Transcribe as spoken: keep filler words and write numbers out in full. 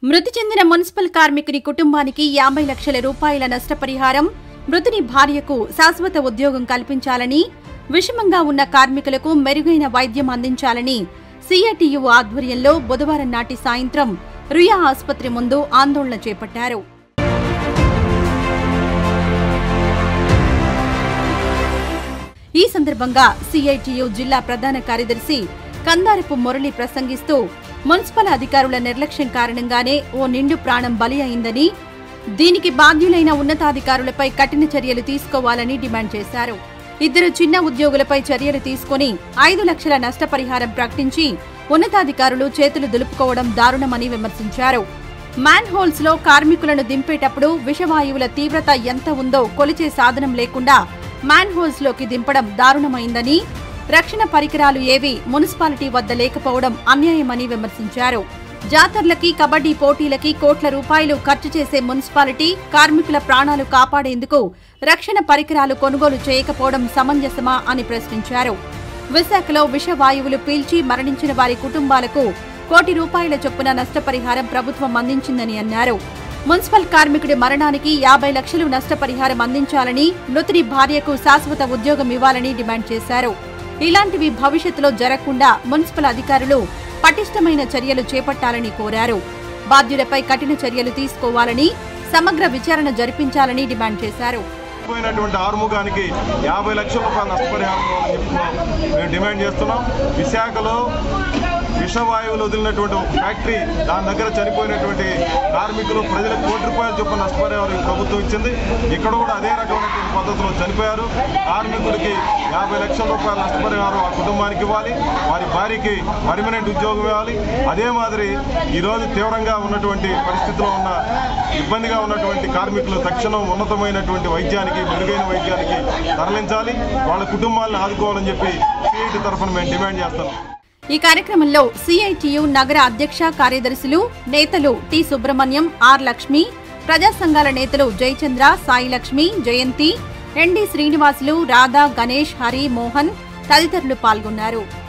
మృతి చెందిన మున్సిపల్ కార్మికుని కుటుంబానికి యాభై లక్షల రూపాయల నష్టపరిహారం, మృతుని భార్యకు శాశ్వత ఉద్యోగం కల్పించాలని, విషమంగా ఉన్న కార్మికులకు మెరుగైన వైద్యం అందించాలని సిఐటియు ఆధ్వర్యంలో బుధవారం నాటి సాయంత్రం రుయా ఆసుపత్రి ముందు ఆందోళన చేపట్టారు. ఈ సందర్భంగా సిఐటియు జిల్లా ప్రధాన కార్యదర్శి కందారపు మురళి ప్రసంగిస్తూ మున్సిపల్ అధికారుల నిర్లక్ష్యం కారణంగానే ఓ నిండు ప్రాణం బలి అయిందని, దీనికి బాధ్యులైన ఉన్నతాధికారులపై కఠిన చర్యలు తీసుకోవాలని డిమాండ్ చేశారు. ఇద్దరు చిన్న ఉద్యోగులపై చర్యలు తీసుకుని ఐదు లక్షల నష్టపరిహారం ప్రకటించి ఉన్నతాధికారులు చేతులు దులుపుకోవడం దారుణమని విమర్శించారు. మ్యాన్ హోల్స్ లో కార్మికులను దింపేటప్పుడు విషవాయువుల తీవ్రత ఎంత ఉందో కొలిచే సాధనం లేకుండా మ్యాన్ హోల్స్ లోకి దింపడం దారుణమైందని, రక్షణ పరికరాలు ఏవీ మున్సిపాలిటీ వద్ద లేకపోవడం అన్యాయమని విమర్శించారు. జాతర్లకి, కబడ్డీ పోటీలకి కోట్ల రూపాయలు ఖర్చు చేసే మున్సిపాలిటీ కార్మికుల ప్రాణాలు కాపాడేందుకు రక్షణ పరికరాలు కొనుగోలు చేయకపోవడం సమంజసమా అని ప్రశ్నించారు. విశాఖలో విషవాయువులు పీల్చి మరణించిన వారి కుటుంబాలకు కోటి రూపాయల చొప్పున నష్టపరిహారం ప్రభుత్వం అందించిందని అన్నారు. మున్సిపల్ కార్మికుడి మరణానికి యాభై లక్షలు నష్టపరిహారం అందించాలని, మృతుడి భార్యకు శాశ్వత ఉద్యోగం ఇవ్వాలని డిమాండ్ చేశారు. ఇలాంటివి భవిష్యత్తులో జరగకుండా మున్సిపల్ అధికారులు పటిష్టమైన చర్యలు చేపట్టాలని కోరారు. బాధ్యులపై కఠిన చర్యలు తీసుకోవాలని, సమగ్ర విచారణ జరిపించాలని డిమాండ్ చేశారు. ఆరుముఖానికి యాభై లక్షల రూపాయల నష్టపరిహారం మేము డిమాండ్ చేస్తున్నాం. విశాఖలో విషవాయువులు వదిలినటువంటి ఒక ఫ్యాక్టరీ, దాని దగ్గర చనిపోయినటువంటి కార్మికులు ప్రజలకు కోటి రూపాయల చొప్పున నష్టపరిహారం ప్రభుత్వం ఇచ్చింది. ఇక్కడ కూడా అదే రకమైనటువంటి పద్ధతిలో చనిపోయారు. కార్మికుడికి యాభై లక్షల రూపాయల నష్టపరిహారం ఆ కుటుంబానికి ఇవ్వాలి, వారి భార్యకి పర్మనెంట్ ఉద్యోగం ఇవ్వాలి. అదే మాదిరి ఈరోజు తీవ్రంగా ఉన్నటువంటి పరిస్థితిలో ఉన్న ఇబ్బందిగా ఉన్నటువంటి కార్మికులు తక్షణం ఉన్నతమైనటువంటి వైద్యానికి, మెరుగైన వైద్యానికి తరలించాలి, వాళ్ళ కుటుంబాలను ఆదుకోవాలని చెప్పి సిఐటి తరఫున మేము డిమాండ్ చేస్తాం. ఈ కార్యక్రమంలో సిఐటియు నగర అధ్యక్ష కార్యదర్శులు, నేతలు టి సుబ్రహ్మణ్యం, ఆర్ లక్ష్మి, ప్రజా సంఘాల నేతలు జయచంద్ర, సాయి లక్ష్మి, జయంతి, ఎన్డి శ్రీనివాసులు, రాధా, గణేష్, హరి, మోహన్ తదితరులు పాల్గొన్నారు.